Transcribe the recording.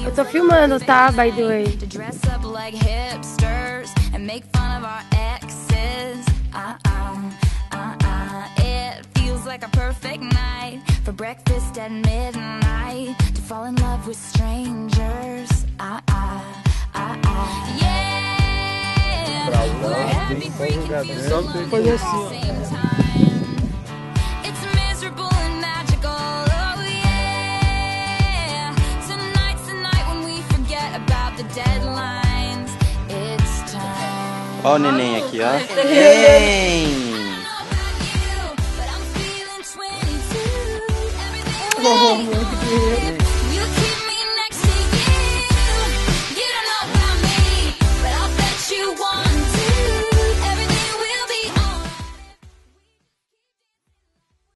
Eu tô filmando, tá? By the way. Like a perfect night for breakfast at midnight to fall in love with strangers. Yeah, where every freak can feel so lonely at the same time. It's miserable and magical. Oh yeah. Tonight's the night when we forget about the deadlines. It's time. Ó o neném aqui, ó. Neném! Oh, meu Deus.